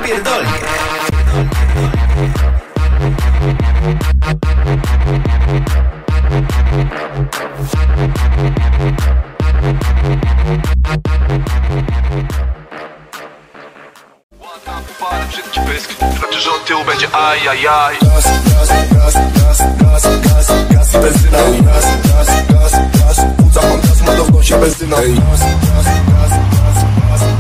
pierdolnie. Parę szybki pysk, znaczy, że od tyłu będzie ajajaj. Gaz, gaz, gaz, gaz, gaz, gaz, gaz i benzyna. Gaz, gaz, gaz, gaz, płuca mam gaz, ma do w nosie benzyna. Gaz, gaz, gaz, gaz, gaz, gaz.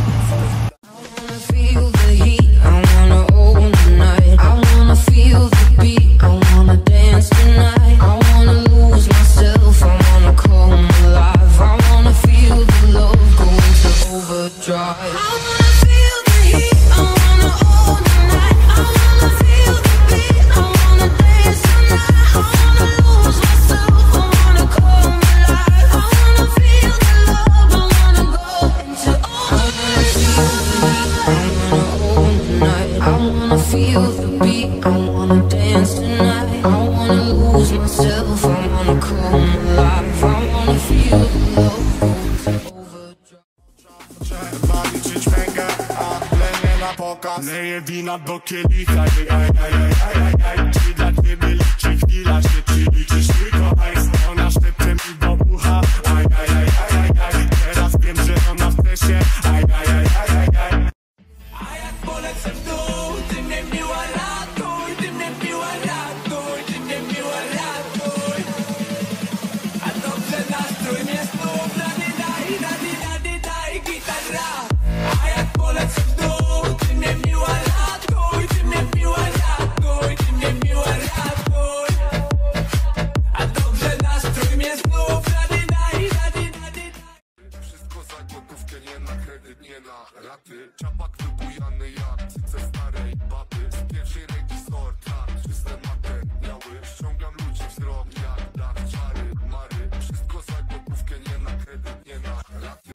Feel the heat, I wanna own the night. I wanna feel the beat, I wanna dance tonight. I wanna lose myself, I wanna come alive. I wanna feel the love go into overdrive. I wanna feel the heat, I wanna own the night. I wanna feel the beat, I wanna dance tonight. I wanna lose myself, I wanna come alive. I wanna feel the love, I wanna go into I wanna feel the beat, I wanna dance tonight. I wanna lose myself, I wanna come alive. I wanna feel the love overdrive. Bawić ćwęgę, a lenię na pokaz. Leję wina do kielicha, czy dla ciebie liczy chwila się, czy liczysz tylko hajs? Ona szepcze mi do ucha, teraz wiem, że ona chce się, A jak polecę w dół, ty mnie miła ratuj, ty mnie miła ratuj, ty mnie miła ratuj. A dobrze nastrój mnie znów, daj gitara. A jak polecę w dół, ty mnie miła ratuj, ty mnie miła ratuj, ty mnie miła ratuj. A dobrze nastrój mnie znów, daj. wszystko za gotówkę, nie na kredyt, nie na raty. Czapak wybujany jak